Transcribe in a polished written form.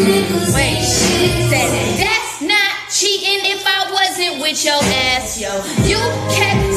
Wait, said that's not cheating if I wasn't with your ass, yo. You kept